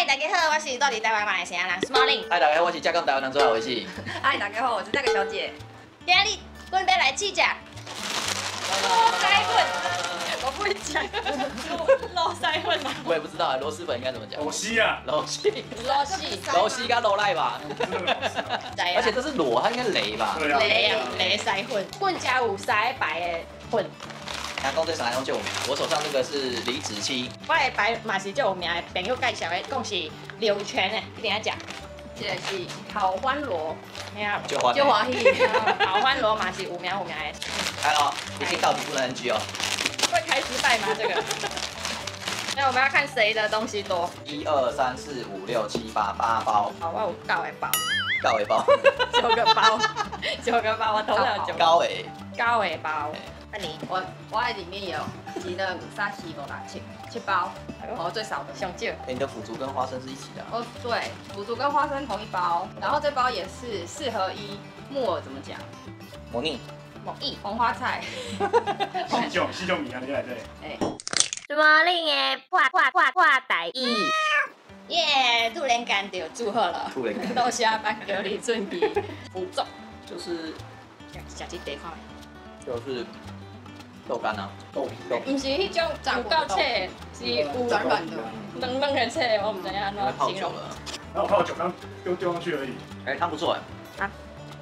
大家好，我是住伫台湾马来西亚人 Smalling。 嗨，大家好，我是浙江台湾人做好维系。 嗨，大家好，我是那个小姐。 今日阮要来试食螺蛳粉， 我不会讲， 螺蛳粉嘛， 我也不知道螺蛳粉应该怎么讲。 螺丝啊， 螺丝， 螺絲， 螺丝跟螺赖吧。而且知这是螺，它应该是雷吧？ 对啊， 雷啊，雷篩粉，阮家有3个白的粉， 那讲这啥用就我手上这个是李子柒， 我的白嘛是最有名的朋友介绍的，讲是柳泉的，一定要食。 这个是好欢螺， 嘿啊， 就欢。 就欢喜。 好欢螺嘛是有名的。 来了，一镜到底不能 NG 哦。 会开失败吗？这个？那我们要看谁的东西多。 1、2、3、4、5、6、7、8，8包。 好，我有9个包高尾包。 ，9个包，9个包，我投了9个。 高尾。 9个包，那你我在里面也有鸡的沙西罗拉7包，我最少的。 上少。 你的腐竹跟花生是一起的。 哦，对，腐竹跟花生同一包，然后这包也是4合1，木耳怎么讲？ 模拟。 某意。 红花菜。 西种米啊，你来这里。 哎， 什么令的破台语？耶，突然间就祝贺了， 突然间多谢班隔离准备辅助， 就是下次得看。 就是豆干啊，豆不是迄种有够切，是有软软的。 嫩嫩的切，我唔知影安因为怎形容。 泡久了。 然后泡酒刚丢上去而已。 哎，汤不错哎。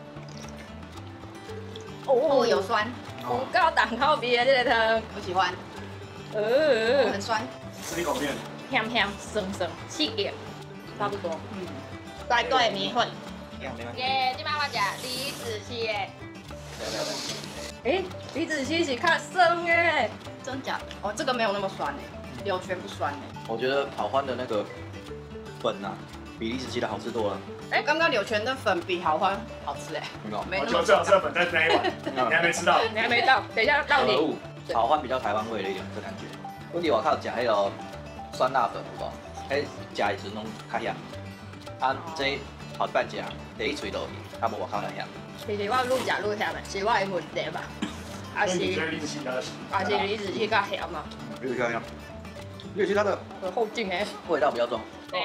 哦，有酸， 有够重口味的这个汤， 我喜欢，很酸。 吃一口面， 咸咸酸酸，刺激，差不多。大的米粉。 没关系。 耶，今摆我食李子柒的。诶，李子柒是较酸的。 真假的？哦，这个没有那么酸诶，柳泉不酸诶。 我觉得好欢的那个粉啊，比李子柒的好吃多了。 哎，刚刚柳泉的粉比好欢好吃诶， 有没有？ 没那么我就最好吃的粉在那一碗，你还没吃到。 你还没到，等一下到你。 可恶，好欢比较台湾味的一点，这感觉。问题我靠，食迄个酸辣粉有无？迄食的时阵拢较香。啊，这后一摆食，第一喙落去，啊无外口遐香。 其实我愈食愈咸的，是我的问题吧？还是所以你觉得李子柒比较喜欢？ 还是李子柒较咸嘛？ 李子柒香，李子柒它的有后劲诶。 味道比较重。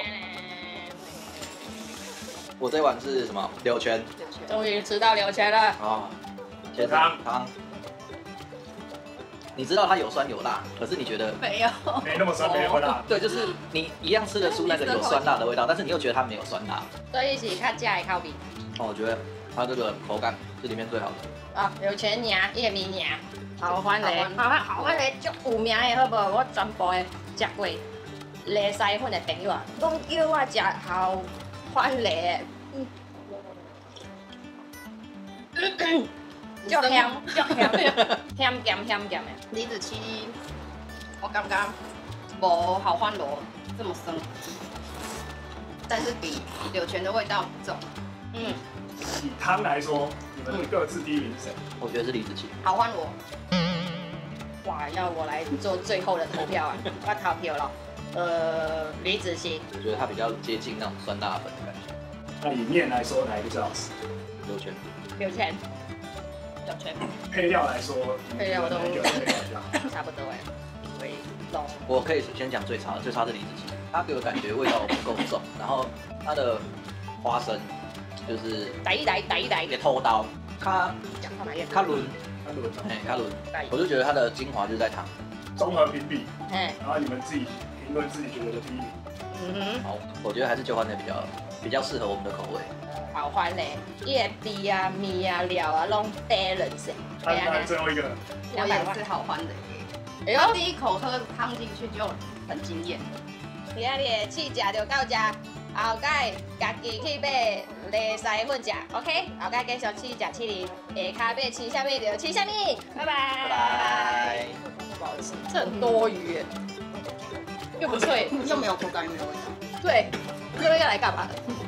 我这碗是什么？柳泉。 终于吃到柳泉了。 哦，茄汤。你知道它有酸有辣，可是你觉得没有。 没那么酸，没那么辣。 对，就是你一样吃得出那个有酸辣的味道，但是你又觉得它没有酸辣。 所以是较食的口味。 哦，我觉得它这个口感是里面最好的。 啊，柳泉娘，叶米娘，好欢嘞，好欢嘞，足有名的好不好？我全部的食过螺蛳粉的朋友啊，拢叫我食好欢嘞。足香，足香，咸咸的。 李子柒，我刚刚无好欢螺这么深，但是比柳泉的味道重。 以汤来说，你们各自第一名是谁？ 我觉得是李子柒。 好欢螺， 哇，要我来做最后的投票啊！我投票了。李子柒， 我觉得它比较接近那种酸辣粉的感觉。 那以面来说，哪一个最好吃？ 柳泉。 柳泉，柳泉， 配料来说， 配料都哪一个配料比较好？ 差不多哎，为龙。 我可以先讲最差的，最差是李子柒，它给我感觉味道不够重，然后它的花生就是来， 也偷刀，它讲话来它轮， 那轮它轮，我就觉得它的精华就是在糖。 综合评比， 嘿， 然后你们自己评论自己觉得的第一名。 好，我觉得还是旧欢的比较适合我们的口味。 好欢嘞，伊的汁啊、面啊、料啊，拢 balance。 那最后一个， 我也是好欢的。 哎然后呦， 第一口喝汤进去就很惊艳。 今日的试食就到这，后盖家己去买螺蛳粉食 ，OK？后盖继续试食起哩，下骹要吃啥物就吃啥物，拜拜。 拜拜。 不好吃，这很多余耶，又不脆， 又没有口感，又没有味道。 对，这个要来干嘛的？